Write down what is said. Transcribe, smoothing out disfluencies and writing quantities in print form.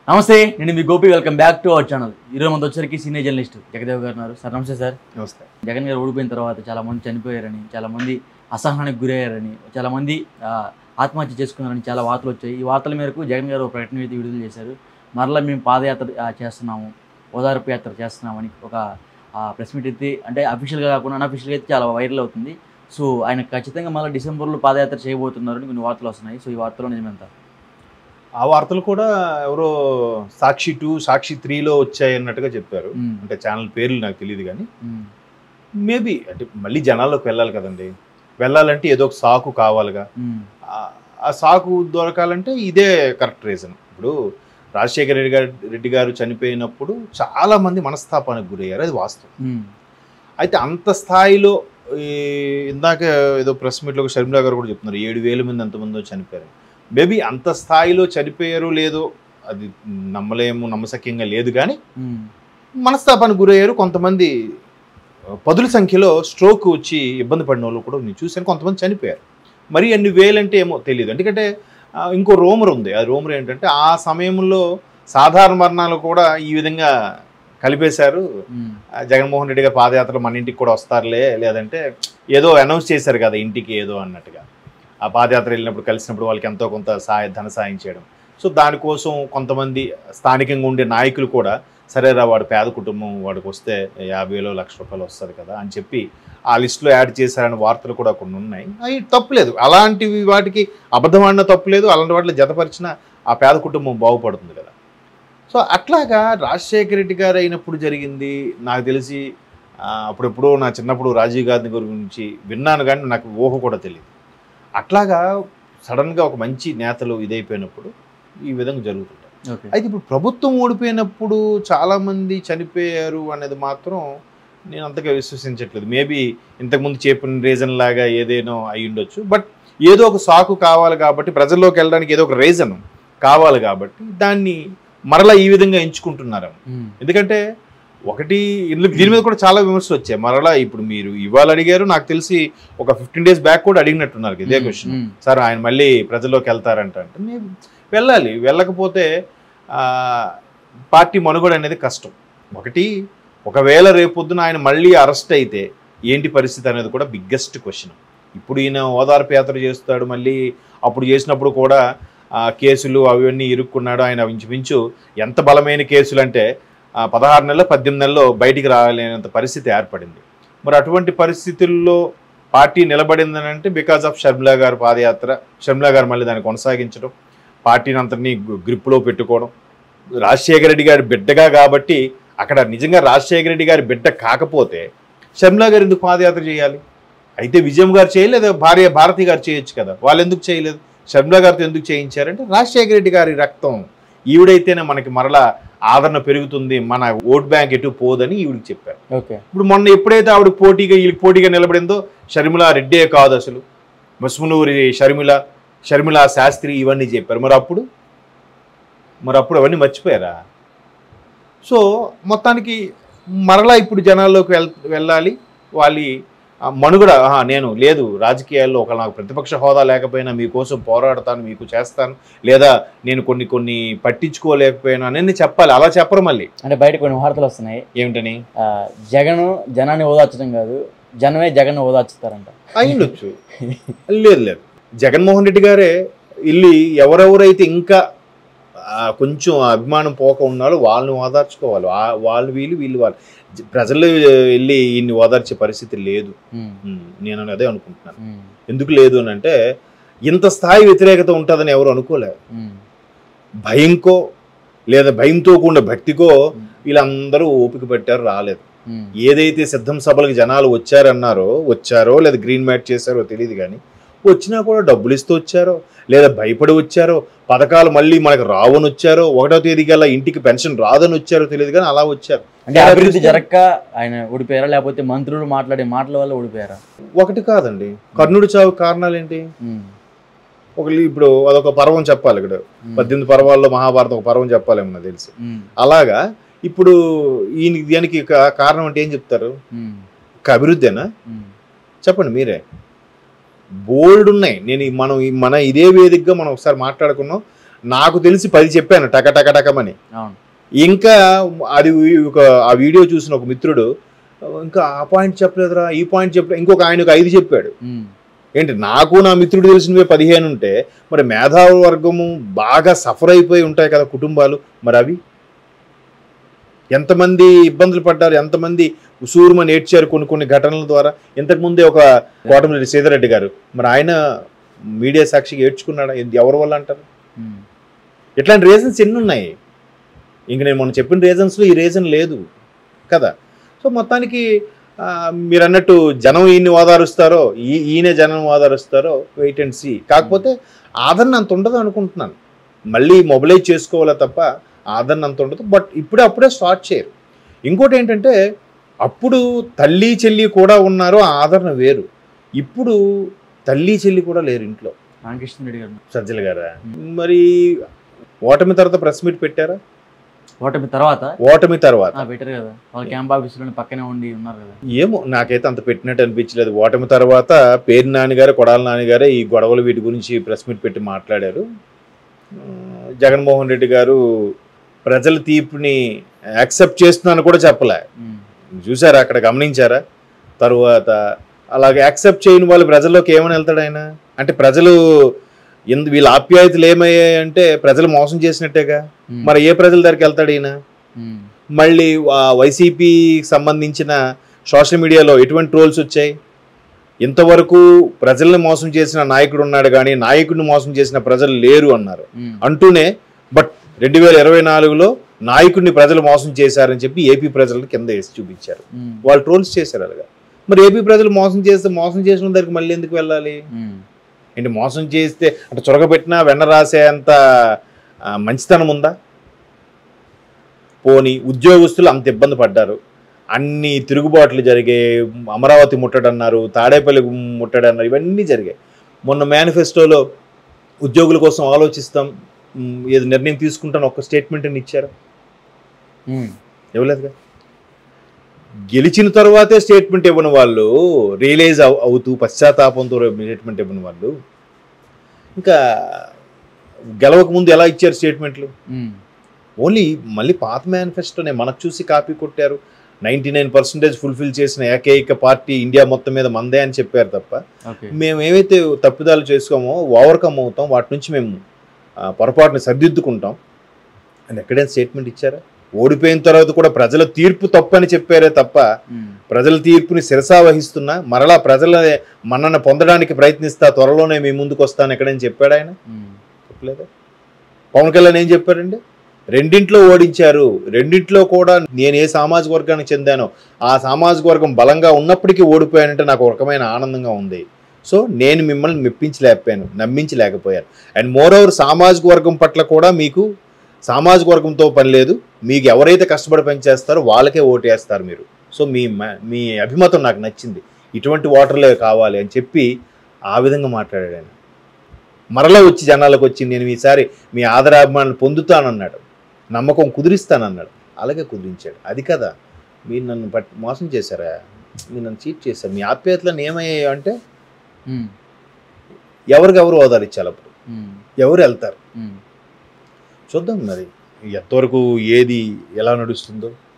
నమస్తే, నేను మీ Gopi. Welcome back to our channel. ఈరోజు మనతో వచ్చరికి సీనియర్ జర్నలిస్ట్ జగదేవ్ గారు ఉన్నారు. సార్ నమస్తే. సార్ నమస్తే. జగన్ గారు ఓడిపోయిన తర్వాత చాలామంది చనిపోయారని, చాలామంది అసహనానికి గురయ్యారని, చాలామంది ఆత్మహత్య చేసుకున్నారని చాలా వార్తలు వచ్చాయి. ఈ వార్తల మేరకు జగన్ గారు ఒక ప్రకటన అయితే విడుదల చేశారు. మరలా మేము పాదయాత్ర చేస్తున్నాము, ఓదార్పు యాత్ర చేస్తున్నామని ఒక ప్రెస్ మీట్ అయితే, అంటే అఫీషియల్గా కాకుండా అన్అఫీషియల్గా అయితే చాలా వైరల్ అవుతుంది. సో ఆయన ఖచ్చితంగా మళ్ళీ డిసెంబర్లో పాదయాత్ర చేయబోతున్నారని కొన్ని వార్తలు వస్తున్నాయి. సో ఈ వార్తలో నిజమెంత? ఆ వార్తలు కూడా ఎవరో సాక్షి 2, సాక్షి 3లో వచ్చాయి అన్నట్టుగా చెప్పారు. అంటే ఛానల్ పేర్లు నాకు తెలియదు, కానీ మేబీ అంటే మళ్ళీ జనాల్లోకి వెళ్ళాలి కదండి. వెళ్ళాలంటే ఏదో ఒక సాకు కావాలిగా. ఆ సాకు దొరకాలంటే ఇదే కరెక్ట్ రీజన్. ఇప్పుడు రాజశేఖర రెడ్డి గారు చనిపోయినప్పుడు చాలా మంది మనస్తాపానికి గురయ్యారు, అది వాస్తవం. అయితే అంత స్థాయిలో ఇందాక ఏదో ప్రెస్ మీట్లో షర్మిలా గారు కూడా చెప్తున్నారు 7,000 మంది ఎంతమందో చనిపోయారు. మేబీ అంత స్థాయిలో చనిపోయారు లేదో అది నమ్మశక్యంగా లేదు, కానీ మనస్తాపానికి గురయ్యారు. కొంతమంది పదుల సంఖ్యలో స్ట్రోక్ వచ్చి ఇబ్బంది పడిన వాళ్ళు కూడా నేను చూశాను. కొంతమంది చనిపోయారు. మరి అన్ని వేలంటే ఏమో తెలియదు. ఎందుకంటే ఇంకో రూమర్ ఉంది. ఆ రూమర్ ఏంటంటే ఆ సమయంలో సాధారణ మరణాలు కూడా ఈ విధంగా కలిపేశారు. జగన్మోహన్ రెడ్డి గారు పాదయాత్ర మన ఇంటికి కూడా వస్తారులే, లేదంటే ఏదో అనౌన్స్ చేశారు కదా ఇంటికి ఏదో అన్నట్టుగా. ఆ పాదయాత్ర వెళ్ళినప్పుడు కలిసినప్పుడు వాళ్ళకి ఎంతో కొంత ధన సాయం చేయడం. సో దానికోసం కొంతమంది స్థానికంగా ఉండే నాయకులు కూడా సరేరా వాడు పేద కుటుంబం, వాడికి వస్తే 50,000 1,00,000 రూపాయలు వస్తుంది కదా అని చెప్పి ఆ లిస్టులో యాడ్ చేశారనే వార్తలు కూడా కొన్ని ఉన్నాయి. అవి తప్పులేదు, అలాంటివి వాటికి అబద్ధం ఆడినా తప్పులేదు. అలాంటి వాటిలో జతపరిచిన ఆ పేద కుటుంబం బాగుపడుతుంది కదా. సో అట్లాగా రాజశేఖర రెడ్డి గారు అయినప్పుడు జరిగింది నాకు తెలిసి. అప్పుడెప్పుడో నా చిన్నప్పుడు రాజీవ్ గాంధీ గారి గురించి విన్నాను, కానీ నాకు ఊహ కూడా తెలియదు. అట్లాగా సడన్గా ఒక మంచి నేతలు ఇదైపోయినప్పుడు ఈ విధంగా జరుగుతుంటాయి. అయితే ఇప్పుడు ప్రభుత్వం ఓడిపోయినప్పుడు చాలామంది చనిపోయారు అనేది మాత్రం నేను అంతగా విశ్వసించట్లేదు. మేబీ ఇంతకుముందు చెప్పిన రీజన్ లాగా ఏదేనో అయి ఉండొచ్చు. బట్ ఏదో ఒక సాకు కావాలి కాబట్టి, ప్రజల్లోకి వెళ్ళడానికి ఏదో ఒక రీజన్ కావాలి కాబట్టి దాన్ని మరలా ఈ విధంగా ఎంచుకుంటున్నారు. ఎందుకంటే ఒకటి దీని మీద కూడా చాలా విమర్శలు వచ్చాయి. మరలా ఇప్పుడు మీరు ఇవాళ అడిగారు, నాకు తెలిసి ఒక 15 days బ్యాక్ కూడా అడిగినట్టున్నారు ఇదే క్వశ్చన్. సార్ ఆయన మళ్ళీ ప్రజల్లోకి వెళ్తారంట అంటే మేము వెళ్ళాలి. వెళ్ళకపోతే పార్టీ మనుగడ అనేది కష్టం. ఒకవేళ రేపొద్దున ఆయన మళ్ళీ అరెస్ట్ అయితే ఏంటి పరిస్థితి అనేది కూడా బిగ్గెస్ట్ క్వశ్చన్. ఇప్పుడు ఈయన ఓదార్పు యాత్ర చేస్తాడు, మళ్ళీ అప్పుడు చేసినప్పుడు కూడా కేసులు అవన్నీ ఇరుక్కున్నాడు. ఆయన ఇంచుమించు ఎంత బలమైన కేసులు అంటే 16 నెలలు 18 నెలల్లో బయటికి రాలేనంత పరిస్థితి ఏర్పడింది. మరి అటువంటి పరిస్థితుల్లో పార్టీ నిలబడిందని అంటే బికాజ్ ఆఫ్ షర్మిలా గారు పాదయాత్ర, షర్మిలా గారు మళ్ళీ దాన్ని కొనసాగించడం, పార్టీని అంతని గ్రిప్లో పెట్టుకోవడం. రాజశేఖర రెడ్డి గారి బిడ్డగా కాబట్టి అక్కడ నిజంగా రాజశేఖర రెడ్డి గారి బిడ్డ కాకపోతే షర్మిలా గారు ఎందుకు పాదయాత్ర చేయాలి? అయితే విజయం గారు చేయలేదు, భార్య భారతి గారు చేయొచ్చు కదా, వాళ్ళు ఎందుకు చేయలేదు? షర్మిలా గారితో ఎందుకు చేయించారంటే రాజశేఖర రెడ్డి గారి రక్తం ఈవిడైతేనే మనకి మరలా ఆదరణ పెరుగుతుంది, మన ఓట్ బ్యాంక్ ఎటు పోదని ఈవిడికి చెప్పారు. ఇప్పుడు మొన్న ఎప్పుడైతే ఆవిడ వీళ్ళకి పోటీగా నిలబడిందో షర్మిలా రెడ్డే కాదు అసలు, మస్మునూరి షర్మిలా శాస్త్రి ఇవన్నీ చెప్పారు. మరి అప్పుడు అవన్నీ మర్చిపోయారా? సో మొత్తానికి మరలా ఇప్పుడు జనాల్లోకి వెళ్ళాలి. వాళ్ళ మనుగడ నేను లేదు రాజకీయాల్లో నాకు ప్రతిపక్ష హోదా లేకపోయినా మీకోసం పోరాడతాను, మీకు చేస్తాను, లేదా నేను కొన్ని పట్టించుకోలేకపోయినా అని చెప్పాలి. అలా చెప్పరు. మళ్ళీ అంటే బయట కొన్ని వార్తలు వస్తున్నాయి. ఏమిటని? జనాన్ని ఓదార్చడం కాదు, జనమే జగన్ ఓదార్చుతారంట. అయ్యుండొచ్చు. లేదు, జగన్మోహన్ రెడ్డి గారే వెళ్ళి ఎవరెవరైతే ఇంకా కొంచెం అభిమానం పోక ఉన్నారో వాళ్ళని ఓదార్చుకోవాలి. వాళ్ళు వీళ్ళు ప్రజలు వెళ్ళి ఈయన్ని ఓదార్చే పరిస్థితి లేదు. నేను అదే అనుకుంటున్నాను. ఎందుకు లేదు అని అంటే ఇంత స్థాయి వ్యతిరేకత ఉంటుందని ఎవరు అనుకోలేరు. భయంకో లేదా భయంతో కూడిన భక్తికో వీళ్ళందరూ ఓపిక పెట్టారు, రాలేదు. ఏదైతే సిద్ధం సభలకు జనాలు వచ్చారో లేదా గ్రీన్ మ్యాట్ చేశారో తెలియదు, కానీ వచ్చినా కూడా డబ్బులు ఇస్తూ వచ్చారో లేదా భయపడి వచ్చారో, పథకాలు మళ్ళీ మనకు రావని వచ్చారో, 1వ తేదీ కల్లా ఇంటికి పెన్షన్ రాదని వచ్చారో తెలియదు, కానీ అలా వచ్చారు. అంటే అభివృద్ధి జరగక ఆయన ఓడిపోయారా, లేకపోతే మంత్రులు మాట్లాడే మాటల వల్ల ఓడిపోయారా? ఒకటి కాదండి. కర్ణుడి చావు కారణాలు ఏంటి? ఇప్పుడు అదొక పర్వం చెప్పాలి. ఇక్కడ 18 పర్వాల్లో మహాభారతం ఒక పర్వం చెప్పాలేమో నాకు తెలిసి. అలాగా ఇప్పుడు దీనికి కారణం అంటే ఏం చెప్తారు? అభివృద్ధేనా? చెప్పండి మీరే. బోల్డ్ ఉన్నాయి. నేను మన ఇదే వేదికగా మనం ఒకసారి మాట్లాడుకున్నాం. నాకు తెలిసి 10 చెప్పాను టకమని. అవును. ఇంకా అది ఆ వీడియో చూసిన ఒక మిత్రుడు ఇంకా ఆ పాయింట్ చెప్పలేదురా, ఈ పాయింట్ చెప్పలేదు, ఇంకొక ఆయనకు 5 చెప్పాడు. ఏంటి నాకు నా మిత్రుడు తెలిసినవే 15 ఉంటే మరి మేధావి వర్గము బాగా సఫర్ అయిపోయి ఉంటాయి కదా కుటుంబాలు, మరి అవి ఎంతమంది ఇబ్బందులు పడ్డారు, ఎంతమంది ఉసూరుమని ఏడ్చారు కొన్ని ఘటనల ద్వారా. ఇంతకుముందే ఒక కోటమిరెడ్డి సీతారెడ్డి గారు, మరి ఆయన మీడియా సాక్షిగా ఏడ్చుకున్నాడా? ఎవరి వల్ల అంటారు? ఇట్లాంటి రీజన్స్ ఎన్ని ఉన్నాయి. ఇంక నేను మొన్న చెప్పిన రీజన్స్లో ఈ రీజన్ లేదు కదా. సో మొత్తానికి మీరు అన్నట్టు జనం ఈయన్ని ఓదారుస్తారో ఈయనే జనం ఓదారుస్తారో వెయిట్ అండ్ సీ. కాకపోతే ఆదరణ అంత ఉండదు అనుకుంటున్నాను. మళ్ళీ మొబిలైజ్ చేసుకోవాలా తప్ప ఆదరణ అంత ఉండదు. బట్ అప్పుడే స్టార్ట్ చేయరు. ఇంకోటి ఏంటంటే అప్పుడు తల్లి చెల్లి కూడా ఉన్నారు, ఆదరణ వేరు. ఇప్పుడు తల్లి చెల్లి కూడా లేరు ఇంట్లో. రామకృష్ణారెడ్డి గారు, సజ్జల గారా, మరి ఓటమి తర్వాత ప్రెస్ మీట్ పెట్టారా? ఓటమి తర్వాత పెట్టారు కదా, వాళ్ళ క్యాంప్ ఆఫీసులో పక్కనే ఉండి ఉన్నారు కదా. ఏమో నాకైతే అంత పెట్టినట్టు అనిపించలేదు. ఓటమి తర్వాత పేరు నాన్నగారు, కొడాల నాన్నగారే ఈ గొడవలు వీటి గురించి ప్రెస్ మీట్ పెట్టి మాట్లాడారు. జగన్మోహన్ రెడ్డి గారు ప్రజల తీర్పుని యాక్సెప్ట్ చేస్తున్నాను కూడా చెప్పలే. చూసారా, అక్కడ గమనించారా? తరువాత అలాగే యాక్సెప్ట్ చేయని వాళ్ళు ప్రజల్లోకి ఏమని వెళ్తాడు ఆయన? అంటే ప్రజలు వీళ్ళ ఆప్యాయతలు ఏమయ్యాయంటే ప్రజలు మోసం చేసినట్టేగా. మరి ఏ ప్రజల దగ్గరికి వెళ్తాడు ఈయన? మళ్ళీ వైసీపీకి సంబంధించిన సోషల్ మీడియాలో ఎటువంటి ట్రోల్స్ వచ్చాయి? ఇంతవరకు ప్రజల్ని మోసం చేసిన నాయకుడు ఉన్నాడు కానీ నాయకుడిని మోసం చేసిన ప్రజలు లేరు అన్నారు. అంటూనే బట్ 2024లో నాయకుడిని ప్రజలు మోసం చేశారని చెప్పి ఏపీ ప్రజలను కింద వేసి చూపించారు. వాళ్ళు ట్రోల్స్ చేశారు అలాగా. మరి ఏపీ ప్రజలు మోసం చేసిన దగ్గరికి మళ్ళీ ఎందుకు వెళ్ళాలి? ఏంటి మోసం చేస్తే అంటే చొరగబెట్టినా వెన్న రాసే అంత మంచితనం ఉందా? పోనీ ఉద్యోగస్తులు అంత ఇబ్బంది పడ్డారు, అన్ని తిరుగుబాట్లు జరిగాయి, అమరావతి ముట్టడన్నారు, తాడేపల్లి ముట్టడన్నారు, ఇవన్నీ జరిగాయి. మొన్న మేనిఫెస్టోలో ఉద్యోగుల కోసం ఆలోచిస్తాం, ఏది నిర్ణయం తీసుకుంటాను ఒక స్టేట్మెంట్ అని ఇచ్చారు? ఇవ్వలేదుగా. గెలిచిన తర్వాతే స్టేట్మెంట్ ఇవ్వని వాళ్ళు, రియలైజ్ అవుతూ పశ్చాత్తాపంతో స్టేట్మెంట్ ఇవ్వని వాళ్ళు ఇంకా గెలవక ముందు ఎలా ఇచ్చారు స్టేట్మెంట్లు? ఓన్లీ మళ్ళీ పాత మేనిఫెస్టోనే మనకు చూసి కాపీ కొట్టారు. 99% ఫుల్ఫిల్ చేసిన ఏకైక పార్టీ ఇండియా మొత్తం మీద మందే అని చెప్పారు తప్ప మేము ఏవైతే తప్పిదాలు చేసుకోమో ఓవర్కమ్ అవుతాం, వాటి నుంచి మేము పొరపాటుని సరిదిద్దుకుంటాం అని ఎక్కడైనా స్టేట్మెంట్ ఇచ్చారా? ఓడిపోయిన తర్వాత కూడా ప్రజల తీర్పు తప్పని చెప్పారే తప్ప ప్రజల తీర్పుని శిరసా వహిస్తున్నా మరలా ప్రజల మన్నన పొందడానికి ప్రయత్నిస్తా, త్వరలోనే మీ ముందుకు వస్తాను ఎక్కడైనా చెప్పాడు ఆయన? చెప్పలేదా? పవన్ కళ్యాణ్ ఏం చెప్పారండి? రెండింట్లో ఓడించారు, రెండింట్లో కూడా నేను ఏ సామాజిక వర్గానికి చెందానో ఆ సామాజిక వర్గం బలంగా ఉన్నప్పటికీ ఓడిపోయానంటే నాకు ఒక రకమైన ఆనందంగా ఉంది. సో నేను మిమ్మల్ని మెప్పించలేకపోయాను, నమ్మించలేకపోయాను. అండ్ మోర్ ఓవర్ సామాజిక వర్గం పట్ల కూడా మీకు సామాజిక వర్గంతో పని లేదు, మీకు ఎవరైతే కష్టపడి పనిచేస్తారో వాళ్ళకే ఓటేస్తారు మీరు. సో మీ అభిమతం నాకు నచ్చింది, ఇటువంటి ఓటర్లే కావాలి అని చెప్పి ఆ విధంగా మాట్లాడాడు ఆయన. మరలా వచ్చి జనాలకు వచ్చి నేను ఈసారి మీ ఆదరాభిమానాలు పొందుతానన్నాడు, నమ్మకం కుదిరిస్తానన్నాడు. అలాగే కుదిరించాడు. అది కదా, మీరు నన్ను మోసం చేశారా, మీరు నన్ను చీట్ చేశారు, మీ ఆప్యాయతలను ఏమయ్యాయో అంటే ఎవరికెవరు ఓదారిచ్చాలి, అప్పుడు ఎవరు వెళ్తారు? చూద్దాం మరి ఎంతవరకు ఏది ఎలా నడుస్తుందో.